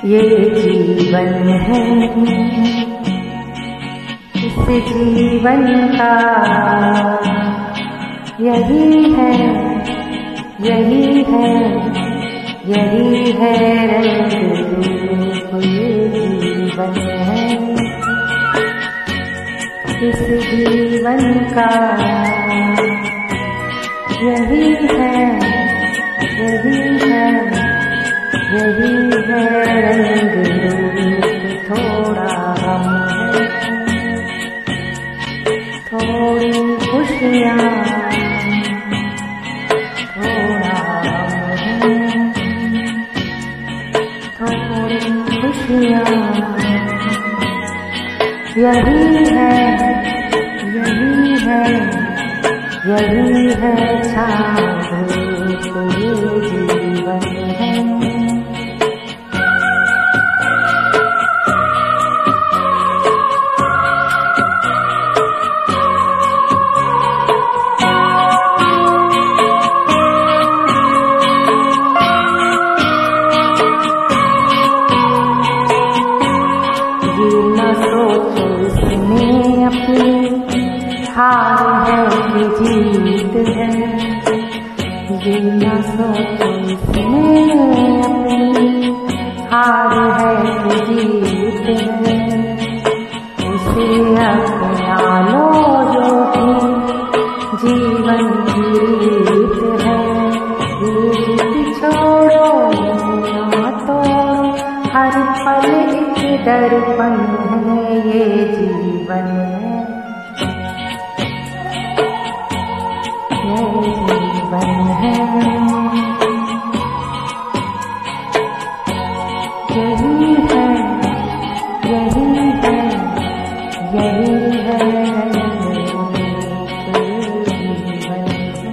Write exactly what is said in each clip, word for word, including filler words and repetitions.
ये जीवन है, इस जीवन का यही है, यही है, यही है रंग रूप। ये जीवन है, इस जीवन का यही है, यही है, यही है रंग रूप। थोड़ा गम है, थोड़ी खुशियाँ, थोड़ा गम है, थोड़ी खुशियाँ, यही है, यही है, यही है छाँव रूप। ये जीवन है, हार है कि जीत है, ये न सोचो इसमें अपनी हार है कि जीत है। उसे अपना लो जो कि जीवन की रीत है। ये जिद छोड़ो ना तोड़ो, हर पल एक दर्पण है। ये जीवन है, जीवन है, यही है, यही है, यही है रंग रूप। जीवन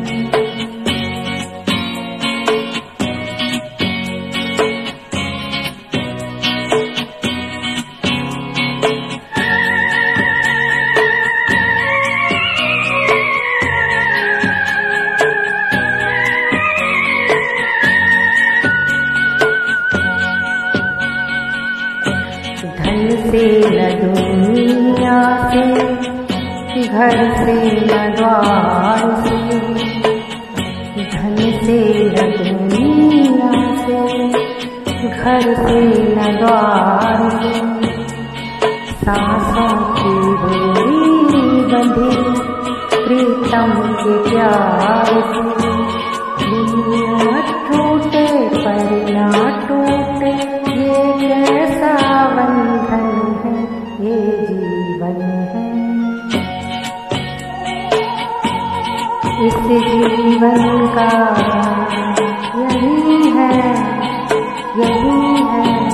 धन से न दुनिया से, घर से न द्वार से, धन से न दुनिया से, घर से न द्वार से। सांसों की डोरी बंधी प्रीतम के प्यार से। दुनिया टूटे पर ना टूटे, ये कैसा बंधन है। ये जीवन है, इस जीवन का यही है, यही है,